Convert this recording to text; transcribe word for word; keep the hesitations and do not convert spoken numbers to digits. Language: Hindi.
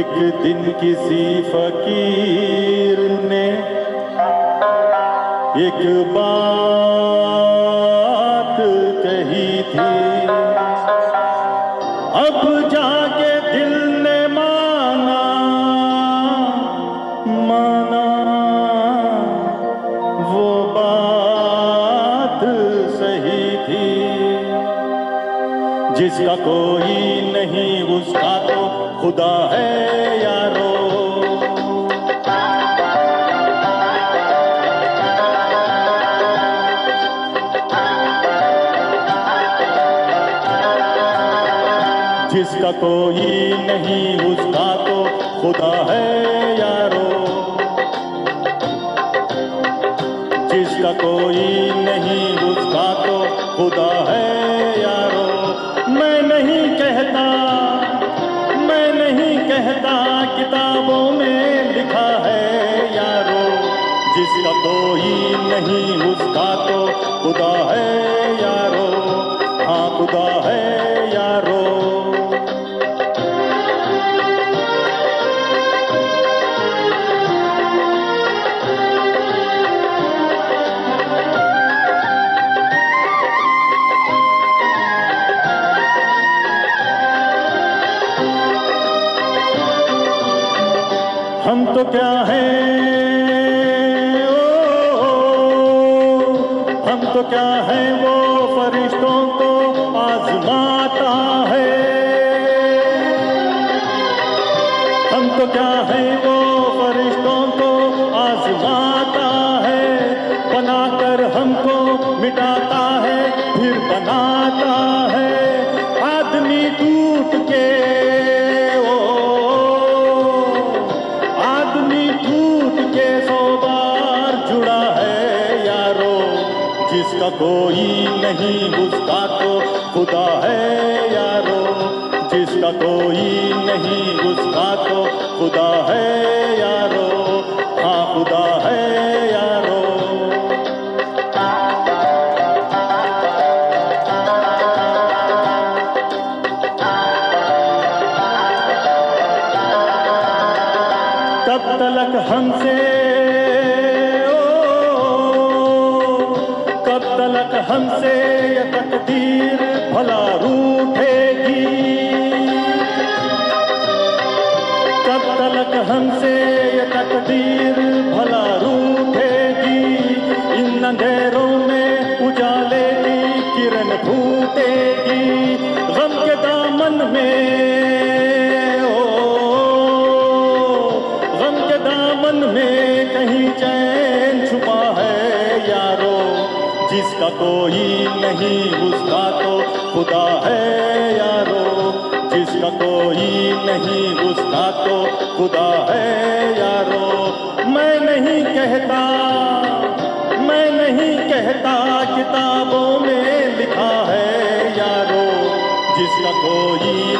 एक दिन किसी फकीर ने एक बात कही थी, अब जाके दिल ने माना माना वो बात सही थी। जिसका कोई नहीं उसका तो खुदा है यारो। जिसका कोई नहीं उसका तो खुदा है यारो। जिसका कोई नहीं उसका तो खुदा है यारो। मैं नहीं कहता मैं नहीं कहता किताबों में लिखा है यारो। जिसका कोई नहीं उसका तो खुदा है यारो। हाँ खुदा है यारो। हम तो क्या हैं ओ, हम तो क्या हैं वो फरिश्तों को आजमाता है। हम तो क्या हैं वो फरिश्तों को आजमाता है। बनाकर हमको मिटाता है फिर बनाता है। आदमी टूट के जिसका कोई नहीं उसका तो खुदा है यारो। जिसका कोई नहीं उसका तो खुदा है यारो। हाँ खुदा है यारो। कब तलक हमसे तलक हमसे ये तकदीर भला रूठेगी। कब तलक हमसे ये तकदीर भला रूठेगी। इन अंधेरों में उजाले की किरण फूटेगी। गम के दामन में ओ गम के दामन में कहीं चैन छुपा है यारो। जिसका कोई नहीं उसका तो खुदा है यारो। जिसका कोई नहीं उसका तो खुदा है यारो। मैं नहीं कहता मैं नहीं कहता किताबों में लिखा है यारो। जिसका कोई